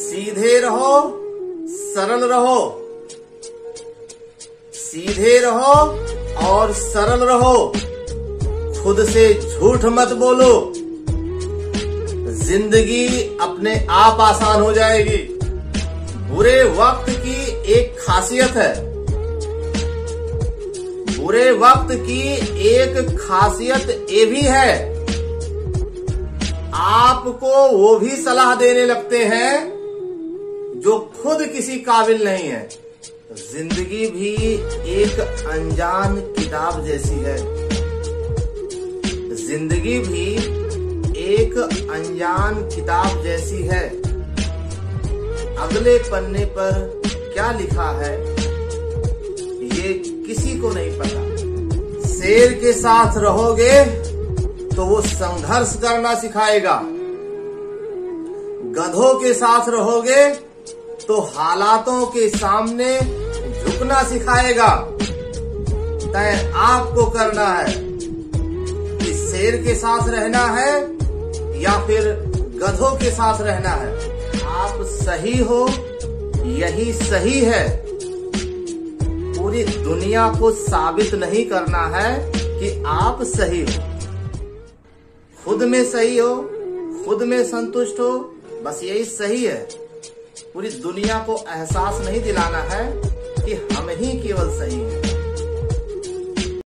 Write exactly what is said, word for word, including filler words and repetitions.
सीधे रहो, सरल रहो, सीधे रहो और सरल रहो। खुद से झूठ मत बोलो, जिंदगी अपने आप आसान हो जाएगी। बुरे वक्त की एक खासियत है, बुरे वक्त की एक खासियत ये भी है, आपको वो भी सलाह देने लगते हैं जो खुद किसी काबिल नहीं है। जिंदगी भी एक अनजान किताब जैसी है, जिंदगी भी एक अनजान किताब जैसी है। अगले पन्ने पर क्या लिखा है ये किसी को नहीं पता। शेर के साथ रहोगे तो वो संघर्ष करना सिखाएगा, गधों के साथ रहोगे तो हालातों के सामने झुकना सिखाएगा। तय आपको करना है कि शेर के साथ रहना है या फिर गधों के साथ रहना है। आप सही हो, यही सही है। पूरी दुनिया को साबित नहीं करना है कि आप सही हो। खुद में सही हो, खुद में संतुष्ट हो, बस यही सही है। पूरी दुनिया को एहसास नहीं दिलाना है कि हम ही केवल सही हैं।